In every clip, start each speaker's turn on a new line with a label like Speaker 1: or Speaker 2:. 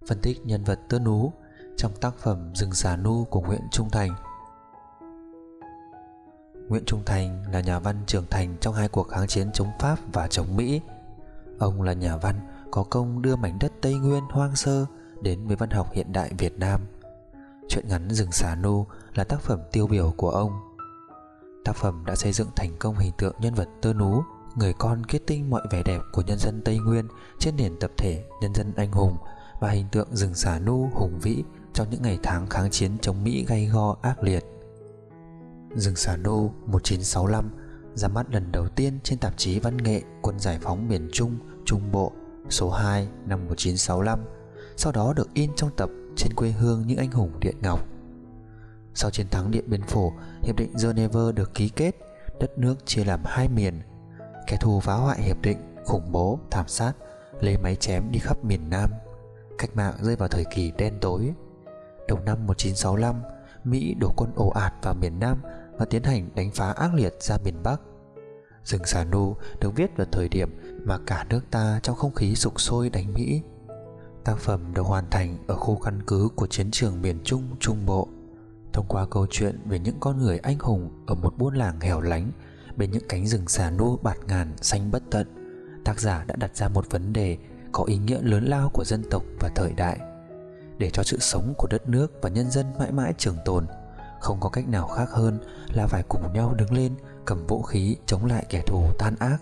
Speaker 1: Phân tích nhân vật Tơ Nú trong tác phẩm Rừng Xà Nu của Nguyễn Trung Thành. Nguyễn Trung Thành là nhà văn trưởng thành trong hai cuộc kháng chiến chống Pháp và chống Mỹ. Ông là nhà văn có công đưa mảnh đất Tây Nguyên hoang sơ đến với văn học hiện đại Việt Nam. Truyện ngắn Rừng Xà Nu là tác phẩm tiêu biểu của ông. Tác phẩm đã xây dựng thành công hình tượng nhân vật Tơ Nú, người con kết tinh mọi vẻ đẹp của nhân dân Tây Nguyên trên nền tập thể nhân dân anh hùng, và hình tượng rừng Xà Nu hùng vĩ trong những ngày tháng kháng chiến chống Mỹ gay go ác liệt. Rừng Xà Nu 1965 ra mắt lần đầu tiên trên tạp chí văn nghệ Quân Giải phóng miền Trung Trung Bộ số 2 năm 1965, sau đó được in trong tập Trên quê hương những anh hùng Điện Ngọc. Sau chiến thắng Điện Biên Phủ, Hiệp định Geneva được ký kết, đất nước chia làm hai miền. Kẻ thù phá hoại hiệp định, khủng bố, thảm sát, lấy máy chém đi khắp miền Nam. Cách mạng rơi vào thời kỳ đen tối. Đầu năm 1965, Mỹ đổ quân ồ ạt vào miền Nam và tiến hành đánh phá ác liệt ra miền Bắc. Rừng Xà Nu được viết vào thời điểm mà cả nước ta trong không khí sục sôi đánh Mỹ. Tác phẩm được hoàn thành ở khu căn cứ của chiến trường miền Trung Trung Bộ. Thông qua câu chuyện về những con người anh hùng ở một buôn làng hẻo lánh bên những cánh rừng Xà Nu bạt ngàn xanh bất tận, tác giả đã đặt ra một vấn đề có ý nghĩa lớn lao của dân tộc và thời đại. Để cho sự sống của đất nước và nhân dân mãi mãi trường tồn, không có cách nào khác hơn là phải cùng nhau đứng lên, cầm vũ khí chống lại kẻ thù tan ác.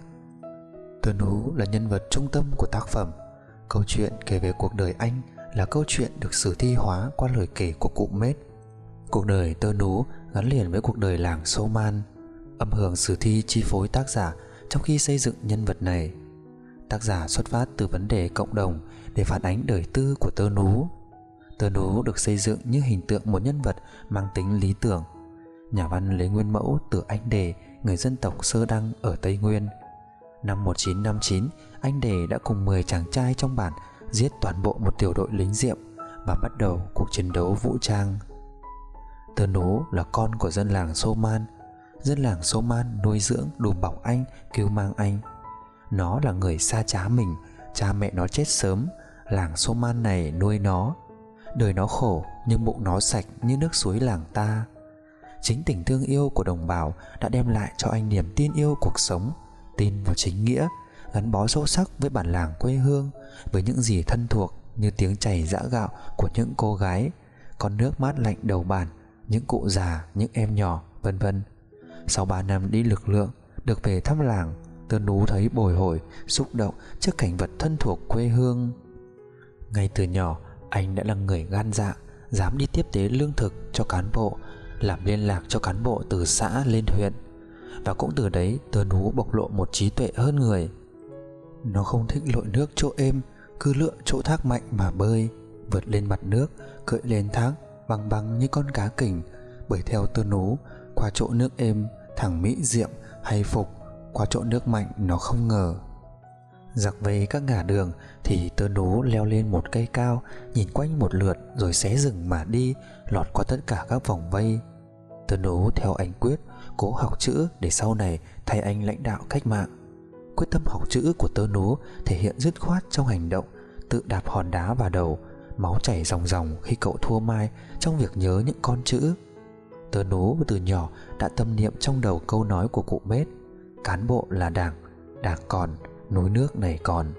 Speaker 1: Tơ Nú là nhân vật trung tâm của tác phẩm. Câu chuyện kể về cuộc đời anh là câu chuyện được sử thi hóa qua lời kể của cụ Mết. Cuộc đời Tơ Nú gắn liền với cuộc đời làng Sô Man. Âm hưởng sử thi chi phối tác giả trong khi xây dựng nhân vật này. Tác giả xuất phát từ vấn đề cộng đồng để phản ánh đời tư của Tơ Nú. Tơ Nú được xây dựng như hình tượng một nhân vật mang tính lý tưởng. Nhà văn lấy nguyên mẫu từ anh Đề, người dân tộc Sơ Đăng ở Tây Nguyên. Năm 1959, anh Đề đã cùng 10 chàng trai trong bản giết toàn bộ một tiểu đội lính Diệm và bắt đầu cuộc chiến đấu vũ trang. Tơ Nú là con của dân làng Sô Man. Dân làng Sô Man nuôi dưỡng, đùm bọc anh, cứu mang anh. Nó là người xa cha mình, cha mẹ nó chết sớm. Làng Sô Man này nuôi nó. Đời nó khổ nhưng bụng nó sạch như nước suối làng ta. Chính tình thương yêu của đồng bào đã đem lại cho anh niềm tin yêu cuộc sống, tin vào chính nghĩa, gắn bó sâu sắc với bản làng quê hương, với những gì thân thuộc như tiếng chày giã gạo của những cô gái, con nước mát lạnh đầu bản, những cụ già, những em nhỏ, vân vân. Sau 3 năm đi lực lượng, được về thăm làng, Tơ Nú thấy bồi hồi, xúc động trước cảnh vật thân thuộc quê hương. Ngay từ nhỏ, anh đã là người gan dạ, dám đi tiếp tế lương thực cho cán bộ, làm liên lạc cho cán bộ từ xã lên huyện. Và cũng từ đấy Tơ Nú bộc lộ một trí tuệ hơn người. Nó không thích lội nước chỗ êm, cứ lựa chỗ thác mạnh mà bơi, vượt lên mặt nước, cưỡi lên thác băng băng như con cá kình. Bởi theo Tơ Nú, qua chỗ nước êm, thằng Mỹ Diệm hay Phục, qua chỗ nước mạnh nó không ngờ. Giặc vây các ngả đường thì Tơ Nú leo lên một cây cao, nhìn quanh một lượt rồi xé rừng mà đi, lọt qua tất cả các vòng vây. Tơ Nú theo anh Quyết cố học chữ để sau này thay anh lãnh đạo cách mạng. Quyết tâm học chữ của Tơ Nú thể hiện dứt khoát trong hành động, tự đạp hòn đá vào đầu, máu chảy ròng ròng khi cậu thua Mai trong việc nhớ những con chữ. Tơ Nú từ nhỏ đã tâm niệm trong đầu câu nói của cụ Mết: cán bộ là đảng, đảng còn, núi nước này còn.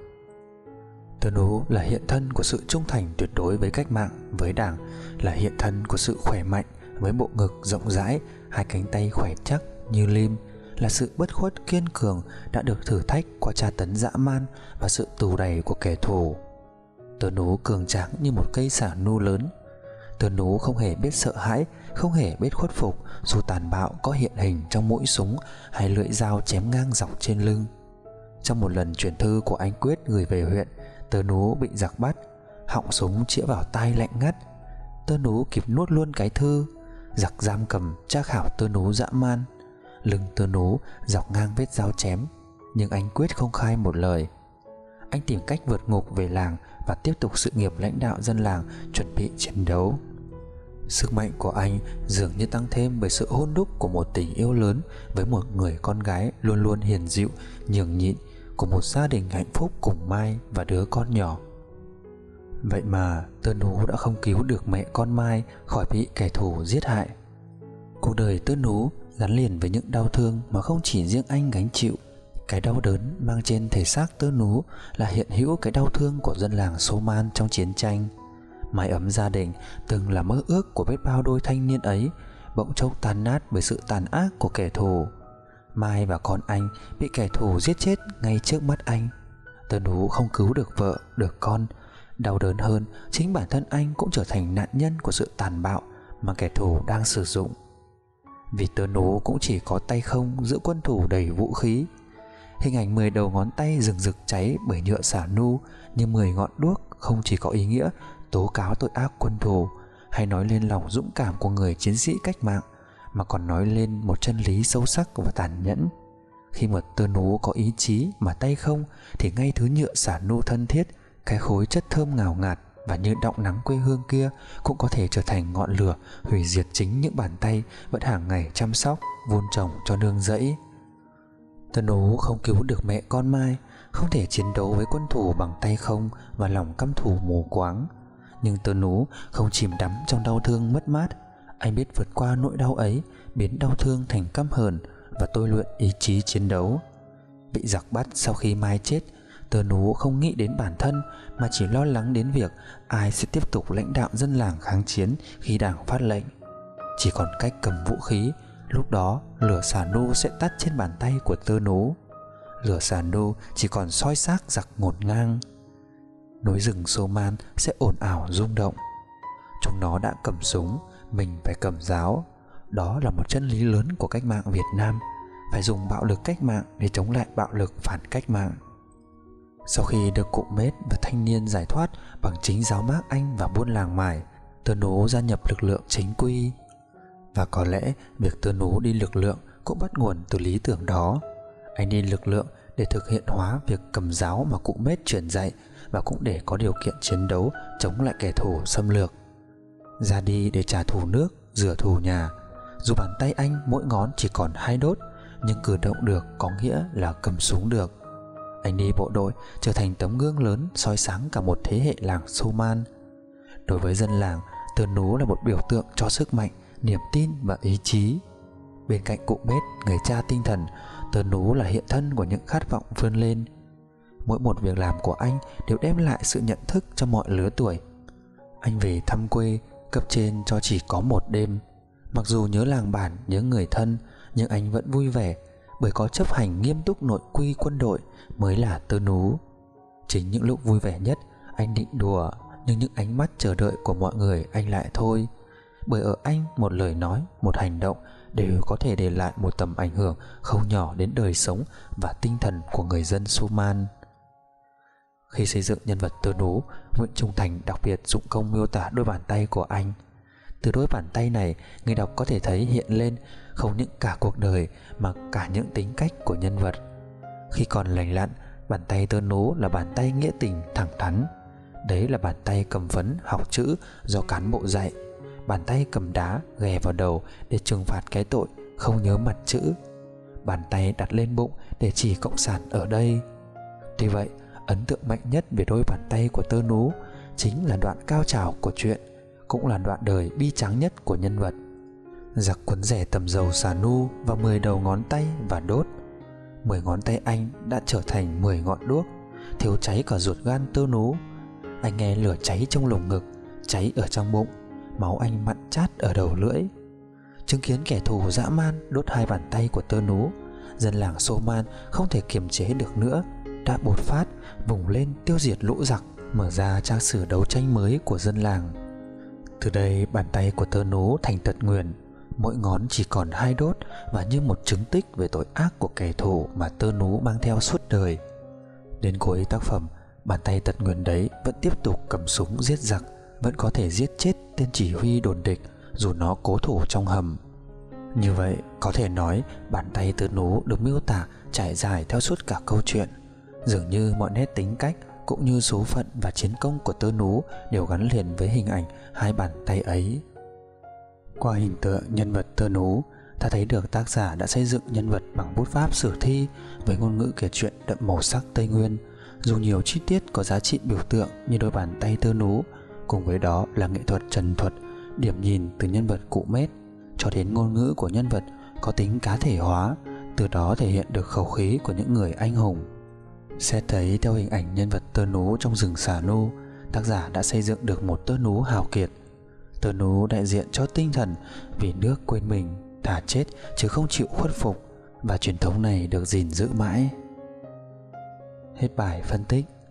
Speaker 1: Tơ Nú là hiện thân của sự trung thành tuyệt đối với cách mạng, với đảng, là hiện thân của sự khỏe mạnh với bộ ngực rộng rãi, hai cánh tay khỏe chắc như lim, là sự bất khuất kiên cường đã được thử thách qua tra tấn dã man và sự tù đày của kẻ thù. Tơ Nú cường tráng như một cây xà nu lớn. Tơ Nú không hề biết sợ hãi, không hề biết khuất phục dù tàn bạo có hiện hình trong mũi súng hay lưỡi dao chém ngang dọc trên lưng. Trong một lần chuyển thư của anh Quyết gửi về huyện, Tơ Nú bị giặc bắt, họng súng chĩa vào tai lạnh ngắt. Tơ Nú kịp nuốt luôn cái thư. Giặc giam cầm tra khảo Tơ Nú dã man. Lưng Tơ Nú dọc ngang vết dao chém, nhưng anh Quyết không khai một lời. Anh tìm cách vượt ngục về làng và tiếp tục sự nghiệp lãnh đạo dân làng, chuẩn bị chiến đấu. Sức mạnh của anh dường như tăng thêm bởi sự hôn đúc của một tình yêu lớn với một người con gái luôn luôn hiền dịu, nhường nhịn, của một gia đình hạnh phúc cùng Mai và đứa con nhỏ. Vậy mà Tơ Nú đã không cứu được mẹ con Mai khỏi bị kẻ thù giết hại. Cuộc đời Tơ Nú gắn liền với những đau thương mà không chỉ riêng anh gánh chịu. Cái đau đớn mang trên thể xác Tơ Nú là hiện hữu cái đau thương của dân làng Số Man trong chiến tranh. Mái ấm gia đình từng là mơ ước của biết bao đôi thanh niên ấy bỗng chốc tan nát bởi sự tàn ác của kẻ thù. Mai và con anh bị kẻ thù giết chết ngay trước mắt anh. Tơ Nú không cứu được vợ, được con. Đau đớn hơn, chính bản thân anh cũng trở thành nạn nhân của sự tàn bạo mà kẻ thù đang sử dụng. Vì Tơ Nú cũng chỉ có tay không giữa quân thủ đầy vũ khí. Hình ảnh 10 đầu ngón tay rừng rực cháy bởi nhựa xả nu như 10 ngọn đuốc không chỉ có ý nghĩa tố cáo tội ác quân thù hay nói lên lòng dũng cảm của người chiến sĩ cách mạng, mà còn nói lên một chân lý sâu sắc và tàn nhẫn. Khi một Tơ Nú có ý chí mà tay không thì ngay thứ nhựa xả nu thân thiết, cái khối chất thơm ngào ngạt và như đọng nắng quê hương kia cũng có thể trở thành ngọn lửa hủy diệt chính những bàn tay vẫn hàng ngày chăm sóc vun trồng cho nương rẫy. Tơ Nú không cứu được mẹ con Mai, không thể chiến đấu với quân thù bằng tay không và lòng căm thù mù quáng. Nhưng Tơ Nú không chìm đắm trong đau thương mất mát. Anh biết vượt qua nỗi đau ấy, biến đau thương thành căm hờn và tôi luyện ý chí chiến đấu. Bị giặc bắt sau khi Mai chết, Tơ Nú không nghĩ đến bản thân mà chỉ lo lắng đến việc ai sẽ tiếp tục lãnh đạo dân làng kháng chiến khi Đảng phát lệnh. Chỉ còn cách cầm vũ khí, lúc đó lửa xả nu sẽ tắt trên bàn tay của Tơ Nú. Lửa xả nu chỉ còn soi xác giặc ngổn ngang. Núi rừng Số Man sẽ ồn ào rung động. Chúng nó đã cầm súng, mình phải cầm giáo. Đó là một chân lý lớn của cách mạng Việt Nam, phải dùng bạo lực cách mạng để chống lại bạo lực phản cách mạng. Sau khi được cụ Mết và thanh niên giải thoát bằng chính giáo Mác Anh và buôn làng mài, Tơ Nú gia nhập lực lượng chính quy. Và có lẽ việc Tơ Nú đi lực lượng cũng bắt nguồn từ lý tưởng đó. Anh đi lực lượng để thực hiện hóa việc cầm giáo mà cụ Mết truyền dạy, và cũng để có điều kiện chiến đấu chống lại kẻ thù xâm lược. Ra đi để trả thù nước, rửa thù nhà. Dù bàn tay anh mỗi ngón chỉ còn 2 đốt, nhưng cử động được có nghĩa là cầm súng được. Anh đi bộ đội trở thành tấm gương lớn soi sáng cả một thế hệ làng Số Man. Đối với dân làng, Tơ Nú là một biểu tượng cho sức mạnh, niềm tin và ý chí. Bên cạnh cụ Mết, người cha tinh thần, Tơ Nú là hiện thân của những khát vọng vươn lên. Mỗi một việc làm của anh đều đem lại sự nhận thức cho mọi lứa tuổi. Anh về thăm quê, cấp trên cho chỉ có 1 đêm. Mặc dù nhớ làng bản, nhớ người thân, nhưng anh vẫn vui vẻ, bởi có chấp hành nghiêm túc nội quy quân đội mới là Tơ Nú. Chính những lúc vui vẻ nhất, anh định đùa, nhưng những ánh mắt chờ đợi của mọi người anh lại thôi. Bởi ở anh, một lời nói, một hành động đều có thể để lại một tầm ảnh hưởng không nhỏ đến đời sống và tinh thần của người dân Số Man. Khi xây dựng nhân vật Tơ Nú, Nguyễn Trung Thành đặc biệt dụng công miêu tả đôi bàn tay của anh. Từ đôi bàn tay này, người đọc có thể thấy hiện lên không những cả cuộc đời mà cả những tính cách của nhân vật. Khi còn lành lặn, bàn tay Tơ Nú là bàn tay nghĩa tình thẳng thắn. Đấy là bàn tay cầm phấn học chữ do cán bộ dạy. Bàn tay cầm đá ghè vào đầu để trừng phạt cái tội không nhớ mặt chữ. Bàn tay đặt lên bụng để chỉ cộng sản ở đây. Tuy vậy, ấn tượng mạnh nhất về đôi bàn tay của Tơ Nú chính là đoạn cao trào của truyện, cũng là đoạn đời bi tráng nhất của nhân vật. Giặc cuốn rẻ tầm dầu xà nu vào 10 đầu ngón tay và đốt. 10 ngón tay anh đã trở thành 10 ngọn đuốc, thiêu cháy cả ruột gan Tơ Nú. Anh nghe lửa cháy trong lồng ngực, cháy ở trong bụng, máu anh mặn chát ở đầu lưỡi. Chứng kiến kẻ thù dã man đốt 2 bàn tay của Tơ Nú, dân làng Số Man không thể kiềm chế được nữa, đã bột phát vùng lên tiêu diệt lũ giặc, mở ra trang sử đấu tranh mới của dân làng. Từ đây bàn tay của Tơ Nú thành tật nguyền, mỗi ngón chỉ còn 2 đốt, và như một chứng tích về tội ác của kẻ thù mà Tơ Nú mang theo suốt đời. Đến cuối tác phẩm, bàn tay tật nguyền đấy vẫn tiếp tục cầm súng giết giặc, vẫn có thể giết chết tên chỉ huy đồn địch dù nó cố thủ trong hầm. Như vậy, có thể nói bàn tay Tơ Nú được miêu tả trải dài theo suốt cả câu chuyện. Dường như mọi nét tính cách cũng như số phận và chiến công của Tơ Nú đều gắn liền với hình ảnh 2 bàn tay ấy. Qua hình tượng nhân vật Tơ Nú, ta thấy được tác giả đã xây dựng nhân vật bằng bút pháp sử thi với ngôn ngữ kể chuyện đậm màu sắc Tây Nguyên, dùng nhiều chi tiết có giá trị biểu tượng như đôi bàn tay tơ nú, cùng với đó là nghệ thuật trần thuật, điểm nhìn từ nhân vật cụ mết cho đến ngôn ngữ của nhân vật có tính cá thể hóa, từ đó thể hiện được khẩu khí của những người anh hùng. Xét thấy theo hình ảnh nhân vật tơ nú trong rừng Xà Nu, tác giả đã xây dựng được một tơ nú hào kiệt. Tơ nú đại diện cho tinh thần vì nước quên mình, thà chết chứ không chịu khuất phục, và truyền thống này được gìn giữ mãi. Hết bài phân tích.